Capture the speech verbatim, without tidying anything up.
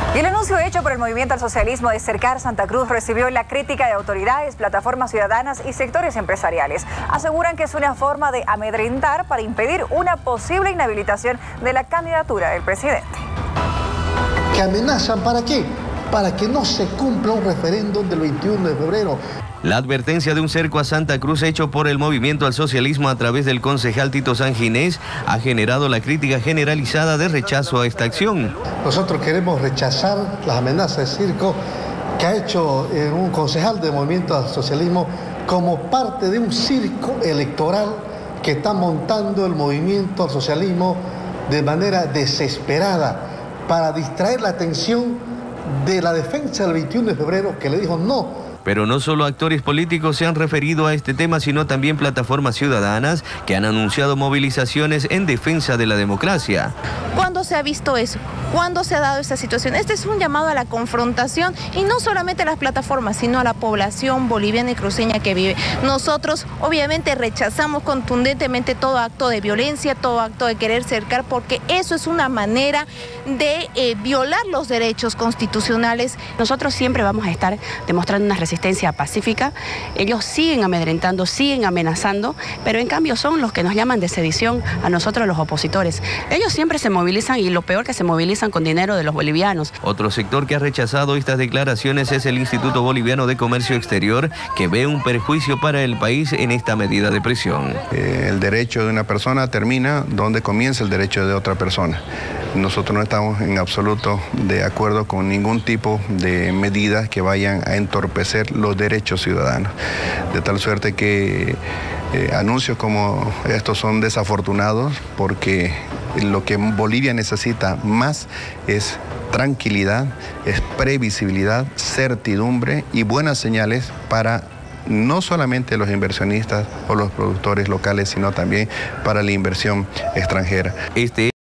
Y el anuncio hecho por el Movimiento al Socialismo de cercar Santa Cruz recibió la crítica de autoridades, plataformas ciudadanas y sectores empresariales. Aseguran que es una forma de amedrentar para impedir una posible inhabilitación de la candidatura del presidente. ¿Que amenazan para qué? Para que no se cumpla un referéndum del veintiuno de febrero. La advertencia de un cerco a Santa Cruz hecho por el Movimiento al Socialismo a través del concejal Tito Sanginés ha generado la crítica generalizada de rechazo a esta acción. Nosotros queremos rechazar las amenazas de circo que ha hecho eh, un concejal del Movimiento al Socialismo como parte de un circo electoral que está montando el Movimiento al Socialismo de manera desesperada para distraer la atención de la defensa del veintiuno de febrero, que le dijo no. Pero no solo actores políticos se han referido a este tema, sino también plataformas ciudadanas que han anunciado movilizaciones en defensa de la democracia. ¿Cuándo se ha visto eso? ¿Cuándo se ha dado esta situación? Este es un llamado a la confrontación y no solamente a las plataformas, sino a la población boliviana y cruceña que vive. Nosotros obviamente rechazamos contundentemente todo acto de violencia, todo acto de querer cercar, porque eso es una manera de eh, violar los derechos constitucionales. Nosotros siempre vamos a estar demostrando una resistencia pacífica. Ellos siguen amedrentando, siguen amenazando, pero en cambio son los que nos llaman de sedición a nosotros los opositores. Ellos siempre se movilizan y lo peor que se movilizan con dinero de los bolivianos. Otro sector que ha rechazado estas declaraciones es el Instituto Boliviano de Comercio Exterior, que ve un perjuicio para el país en esta medida de presión. Eh, el derecho de una persona termina donde comienza el derecho de otra persona. Nosotros no estamos en absoluto de acuerdo con ningún tipo de medidas que vayan a entorpecer los derechos ciudadanos. De tal suerte que eh, anuncios como estos son desafortunados, porque lo que Bolivia necesita más es tranquilidad, es previsibilidad, certidumbre y buenas señales para no solamente los inversionistas o los productores locales, sino también para la inversión extranjera. Este